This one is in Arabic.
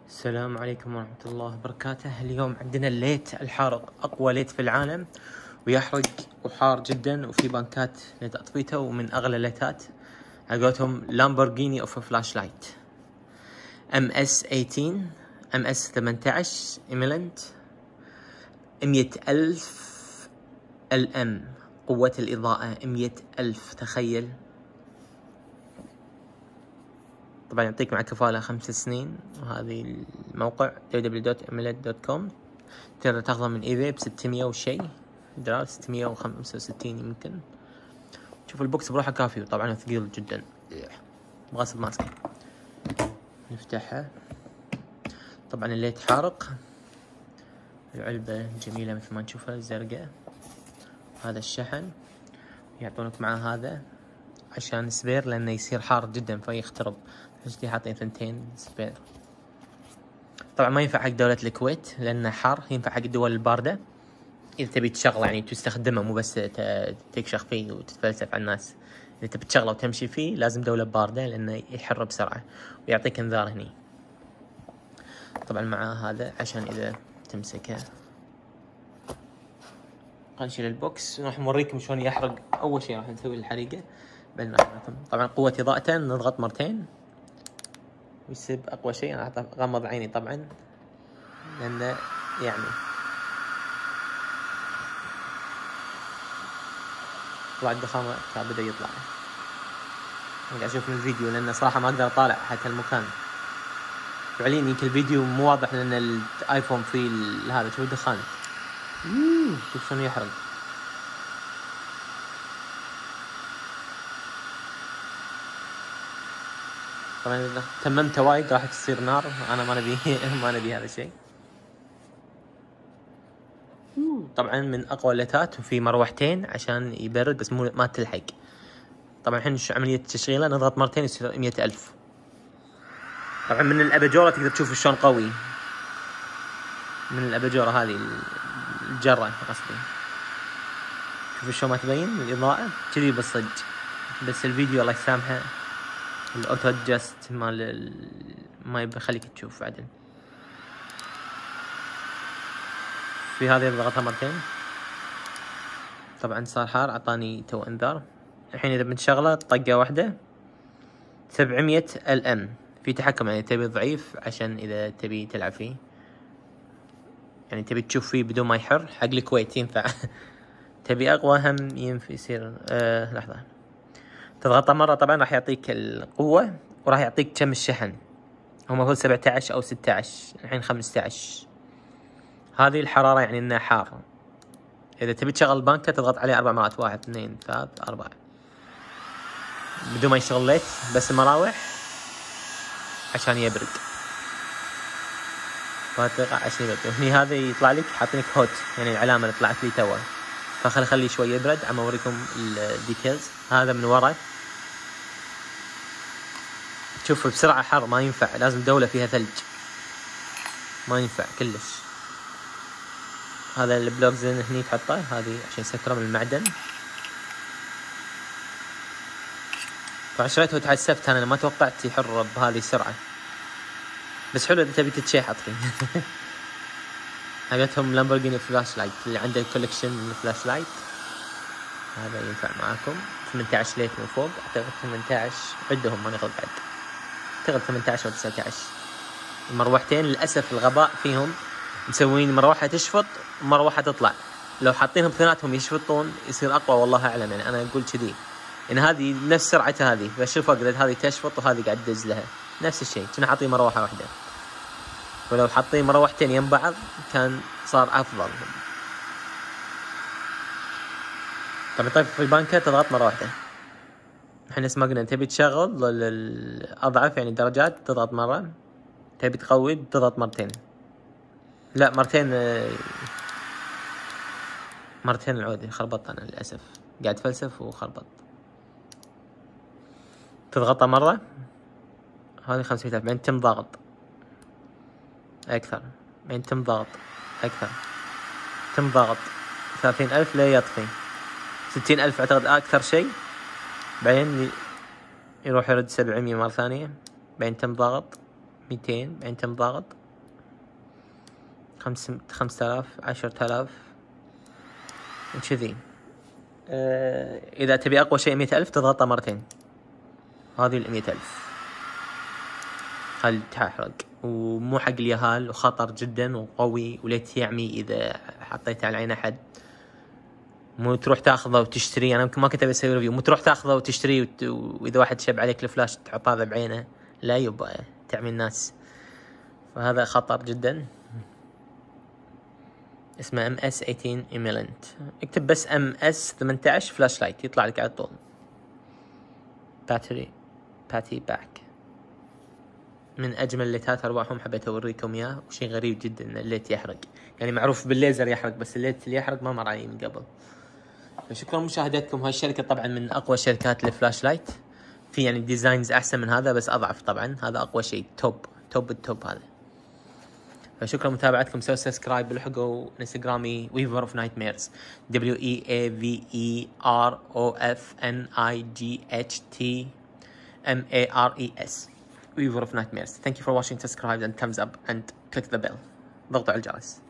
السلام عليكم ورحمة الله وبركاته. اليوم عندنا الليت الحارق، أقوى ليت في العالم ويحرق وحار جدا، وفي بانكات لتطفيته، ومن أغلى الليتات على قولتهم لامبورغيني أوف فلاش لايت MS18 MS18 إيميلنت 100,000 LM قوة الإضاءة 100,000. تخيل. طبعا يعطيك مع كفالة 5 سنين، وهذه الموقع www.emulet.com. تقدر تاخذه من ايباي ب600 وشي دولار، 665 يمكن. شوف البوكس بروحه كافي، وطبعا ثقيل جدا غصب ماسكه. نفتحها. طبعا الليت حارق، العلبة جميلة مثل ما نشوفها زرقاء. هذا الشحن يعطونك معه هذا عشان سبير، لانه يصير حار جدا فيخترب، عشان حاطين 2 سبير. طبعا ما ينفع حق دولة الكويت لانه حار، ينفع حق الدول الباردة اذا تبي تشغله، يعني تستخدمه مو بس تكشخ فيه وتتفلسف على الناس. اذا تبي تشغله وتمشي فيه لازم دولة باردة لانه يحر بسرعة، ويعطيك انذار هني. طبعا معاه هذا عشان اذا تمسكه. نشيل البوكس راح نوريكم شلون يحرق. اول شيء راح نسوي الحريقة، بعدين راح نعطيكم طبعا قوة اضاءته. نضغط مرتين ويسيب اقوى شيء. انا غمض عيني طبعا لانه يعني طلع الدخان كان بدأ يطلع. انا قاعد اشوف من الفيديو لانه صراحة ما اقدر اطالع حتى المكان. فعليا يمكن الفيديو مو واضح لان الايفون فيه هذا. شوف الدخان، شوف شلون يحرق. طبعا اذا تممت وايد راح تصير نار. انا ما نبي ما نبي هذا الشيء. طبعا من اقوى الليتات، وفي مروحتين عشان يبرد بس مو ما تلحق. طبعا الحين عملية تشغيله نضغط مرتين يصير 100,000. طبعا من الاباجورة تقدر تشوف شلون قوي. من الاباجورة هذه الجرة قصدي، شوف شلون ما تبين الاضاءة كذي بالصج. بس الفيديو الله يسامحه الاوتو ادجست مال ما يبي يخليك تشوف. بعدين في هذه ضغطها مرتين. طبعا صار حار، اعطاني تو انذار. الحين اذا بنشغله طقة واحدة 700 LM. في تحكم، يعني تبي ضعيف عشان اذا تبي تلعب فيه، يعني تبي تشوف فيه بدون ما يحر. حق الكويت ينفع. تبي اقوى هم ينفع يصير لحظة. تضغطه مرة طبعا راح يعطيك القوة، وراح يعطيك كم الشحن. هو المفروض 17 او 16، الحين 15. هذه الحرارة يعني انه حار. اذا تبي تشغل البانكة تضغط عليه 4 مرات، 1 2 3 4 بدون ما يشتغل ليت، بس المراوح عشان يبرد. عشان يبرد. وهني هذا يطلع لك حاطينك هوت، يعني العلامة اللي طلعت لي توا. فخلي شوي يبرد. عم اوريكم الديتيلز. هذا من ورا شوف بسرعة حر، ما ينفع. لازم دولة فيها ثلج، ما ينفع كلش. هذا البلوك زين هني تحطه، هذه عشان يسكره من المعدن. فعشرته وتحسفت انا ما توقعت يحر بهذه السرعة، بس حلو اذا تبي تتشيحط فيه. حقتهم لامبورغيني فلاش لايت، اللي عنده كولكشن من فلاش لايت هذا ينفع معاكم. 18 ليت من فوق، اعتقد 18 عدهم ما ناخذ بعد، اعتقد 18 او 19. المروحتين للاسف الغباء فيهم مسوين مروحة تشفط ومروحة تطلع. لو حاطينهم اثنيناتهم يشفطون يصير اقوى، والله اعلم. يعني انا اقول كذي ان هذه نفس سرعتها هذه، فشوف اقدر هذه تشفط وهذه قاعد تدز لها نفس الشيء. كنا حاطين مروحة واحدة، ولو حاطين مروحتين يم بعض كان صار افضل. طبعا طيب في البانكة تضغط مرة واحدة. احنا اسمع قلنا تبي تشغل الاضعف يعني درجات تضغط مرة، تبي تقوي تضغط مرتين. لا مرتين العودة. خربطت انا للاسف، قاعد فلسف وخربط. تضغطها مرة هذه 500,000، بعدين تم ضغط اكثر، بعدين تم ضغط اكثر، تم ضغط 30,000 لا يطفي. 60,000 اعتقد اكثر شيء. بعدين يروح يرد 700 مرة ثانية، بعدين تم ضغط، 200 بعدين تم ضغط 5000 10000 كذي. إذا تبي أقوى شيء 100,000 تضغطها مرتين. هذه 100,000 خل تحرق، ومو حق اليهال، وخطر جدا وقوي، وليت يعمي إذا حطيته على عين أحد. مو تروح تاخذه وتشتري، أنا ما كنت بسوي ريفيو، مو تروح تاخذه وتشتري وإذا واحد شب عليك الفلاش تحط هذا بعينه، لا يبا تعمي الناس، فهذا خطر جدا. اسمه MS18 إيميلنت، اكتب بس MS18 فلاش لايت يطلع لك على طول. باتي باك من اجمل الليتات ارواحهم، حبيت اوريكم اياه، وشيء غريب جدا ان الليت يحرق، يعني معروف بالليزر يحرق، بس الليت اللي يحرق ما مر علي من قبل. شكرا لمشاهدتكم. هاي الشركه طبعا من اقوى شركات الفلاش لايت، في يعني ديزاينز احسن من هذا بس اضعف طبعا، هذا اقوى شيء، توب التوب هذا. فشكرا لمتابعتكم، سووا سبسكرايب، الحقوا انستغرامي ويفر اوف نايت ميرز WEAVEROFNIGHTMARES Weaver of Nightmares. Thank you for watching. Subscribe and thumbs up and click the bell. ضغطوا على الجرس.